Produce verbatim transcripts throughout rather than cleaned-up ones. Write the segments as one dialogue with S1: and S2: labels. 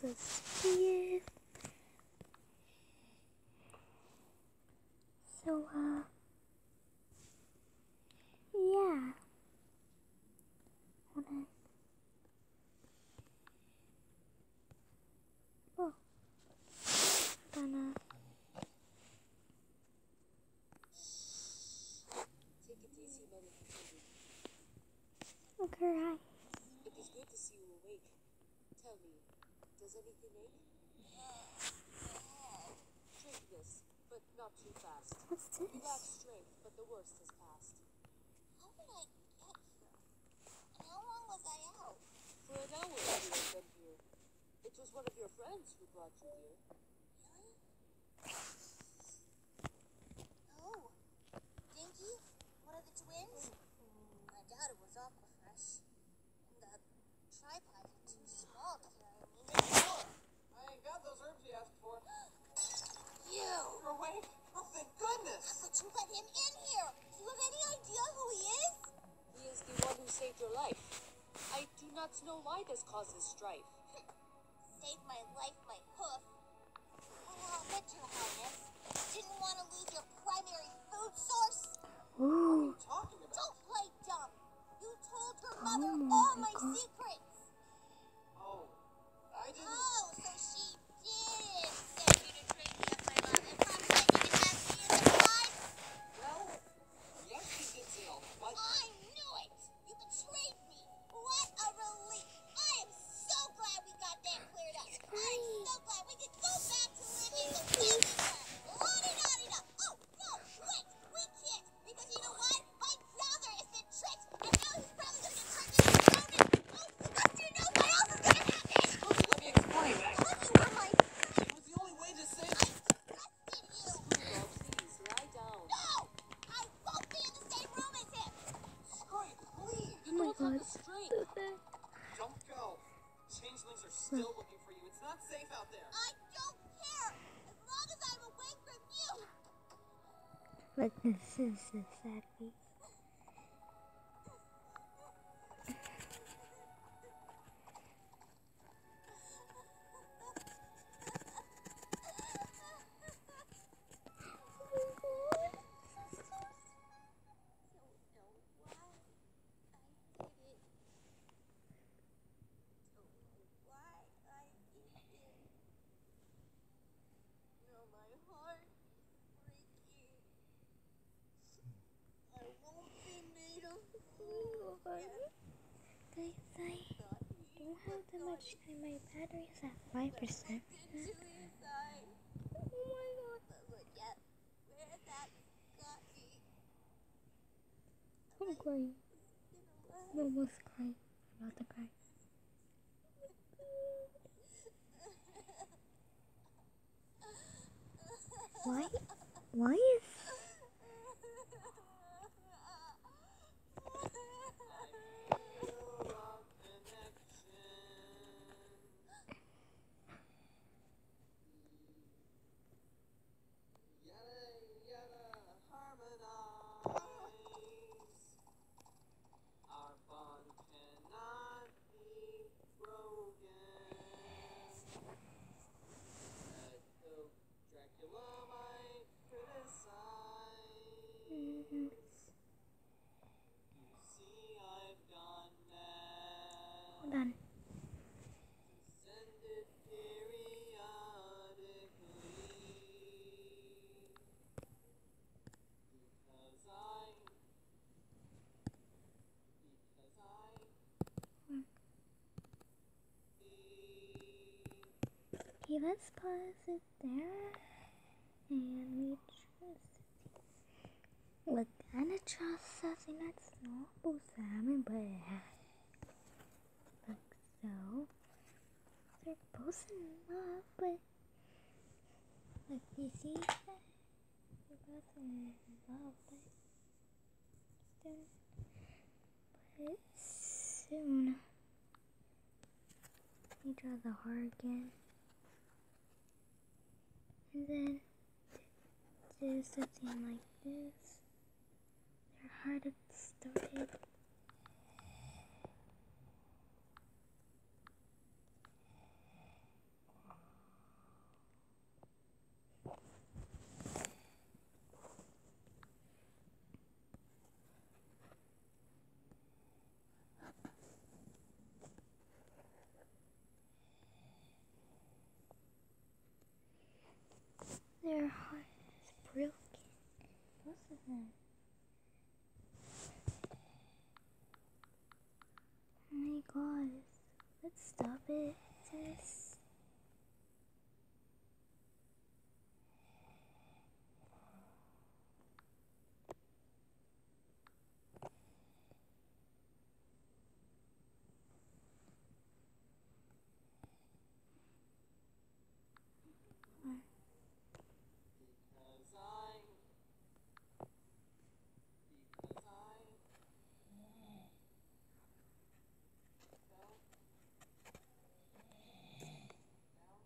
S1: the speed. So, uh, yeah. Hold on. Oh. Gonna.
S2: Take it easy, Mother Katrina.
S1: Okay, hi.
S2: It is good to see you awake. Tell me, does anything ache? Drink this, but not too fast.
S1: What's this?
S2: You lack strength, but the worst has passed.
S3: How did I get here? And how long was I out?
S2: For an hour you have been here. It was one of your friends who brought you here.
S3: Really? Oh, Dinky? One of the twins? I doubt it was Aquafresh. And the tripod is too small to carry me.
S4: I ain't got those herbs you asked for.
S3: You!
S4: You're awake? Oh, thank goodness!
S3: How could you let him in here? Do you have any idea who he is?
S2: He is the one who saved your life. I do not know why this causes strife.
S3: Saved my life, my hoof. Well, I'll bet your highness didn't want to lose your primary food source.
S4: What are
S1: Ooh.
S4: you talking about?
S3: Don't play dumb. You told your mother
S1: Oh my
S3: all my
S1: God.
S3: secrets.
S4: Oh, I didn't...
S3: Oh, so she did send you to train me up my love and promise that you can have me in the side?
S4: Well, yes, she did say all that, but...
S3: I knew it! You betrayed me! What a relief! I am so glad we got that cleared up! I'm so glad we could go back to living the way we were! La-di-da-di-da! Oh, no! Wait! We can't! Because you know what? My brother has been tricked! And now he's probably gonna get turned into a Roman! Oh, because you know what else is gonna happen!
S4: Let me explain. I...
S3: Because you were my friend!
S4: It was the only way to save...
S3: I trusted you!
S2: Screwball, please, lie down.
S3: No! I won't be in the same room as him!
S4: Scrape, please!
S2: You
S1: Oh my
S2: don't have
S1: God.
S2: the strength.
S4: Don't go. Changelings are still looking for you. It's not safe out there.
S3: I don't care! As long as I'm away from you!
S1: But this is a sad face. Guys, I don't have that much time. My battery's at five percent. I'm crying. I'm almost crying. I'm about to cry. Why? Why is...
S4: Our bond cannot be broken. Uh, though Dracula might criticize.
S1: Mhm.
S4: You see, I've gone mad.
S1: Hold on.
S4: Send it periodically. Because I. Because I.
S1: Okay, let's pause it there. And we trust. We're gonna trust something that's not Salmon, but like so. They're both in love, but like you see that they're both in love, but soon, but soon we draw the heart again, and then do something like this. Their heart had started. Hmm. Oh my god. Let's stop it. Sis.
S4: Because I. Because I. Fell. Down.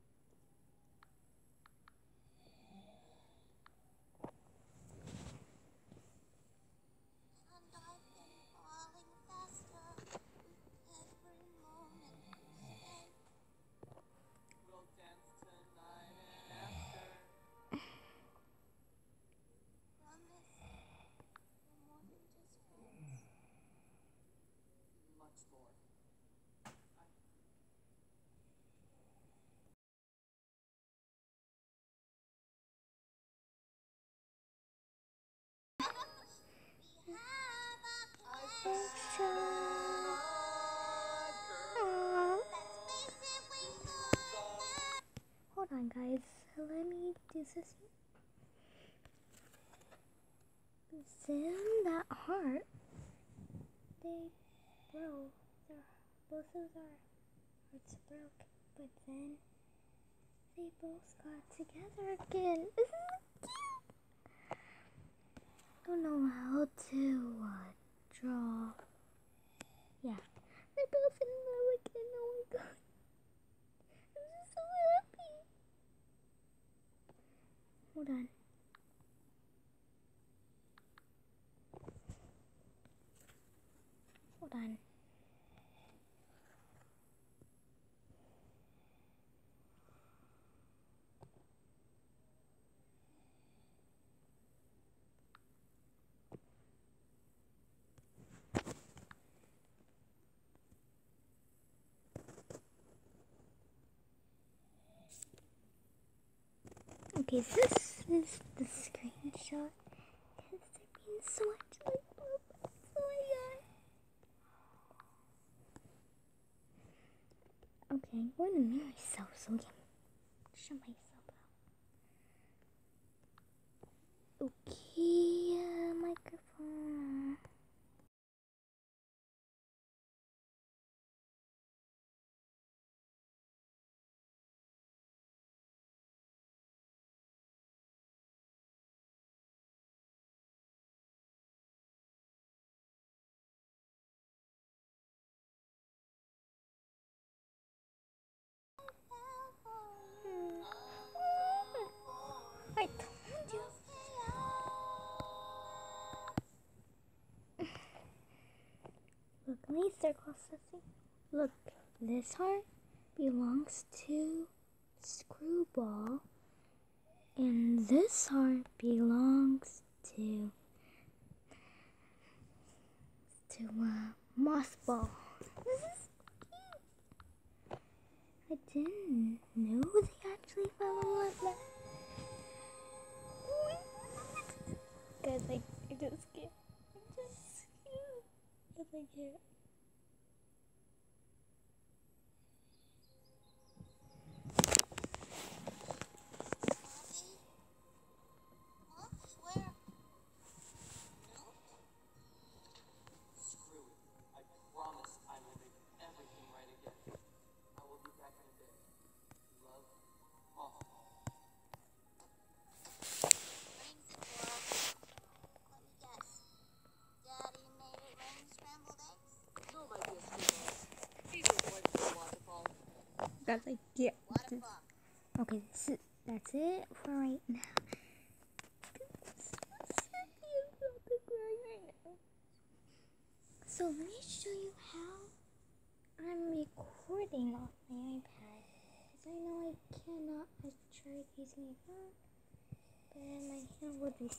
S3: And I've been falling faster with every moment you stay.
S4: We'll dance tonight and after.
S3: Promise, we're more than just friends.
S4: Much more. I.
S3: We have a
S4: I
S3: connection
S1: Aw.
S3: that's basically forever.
S1: Hold on, guys. Let me do this. Then that heart, they broke. Their, both of their hearts broke, but then they both got together again. This is cute. Don't know how to uh, draw. Yeah, they're both in love again. Oh my god, I'm just so happy. Hold on. Hold on. Okay, so this is the screenshot. Because there means so much like love. Oh my god. Okay, I'm going to mute myself so I can show myself out. Okay, uh, microphone. I told you. Look, let me circle something. Look, this heart belongs to Screwball, and this heart belongs to to uh, Mothball. This is cute. I didn't know they actually fell in love. Like Guys, I, I just can't. I just can't. But I can't.
S3: Look, where?
S4: Screw it. I promise I will make everything right again. I will be back in a bit. Love, Mothball.
S3: Rings it for us. Let me guess. Daddy made it rain scrambled eggs?
S2: No, my dear sweetheart. These are going to the waterfall.
S1: Guys, I get this.
S3: Waterfall.
S1: Okay, this is, that's it for right now. I'm so happy about the grind right now. So let me show you how I'm recording off my iPad. Because I know I cannot. I tried using my phone, but my hand would be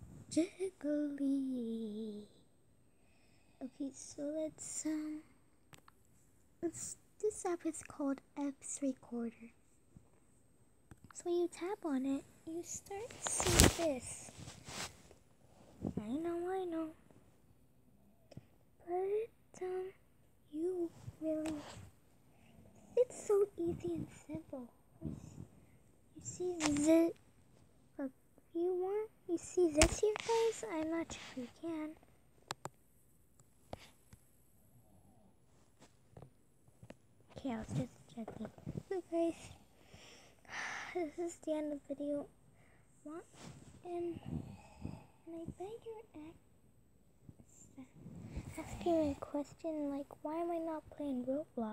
S1: jiggly. Okay, so let's um, let's. This app is called Apps Recorder. So when you tap on it, you start to see this. I know, I know. But, um, you really... It's so easy and simple. You see this... Look, if you want, you see this here, guys? I'm not sure if you can. Okay, I was just checking. Look, guys. This is the end of the video. What? And, and I bet you're asking me a question like, why am I not playing Roblox?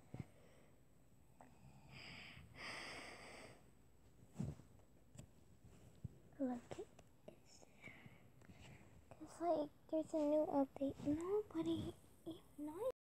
S1: Look, it's because like there's a new update. Nobody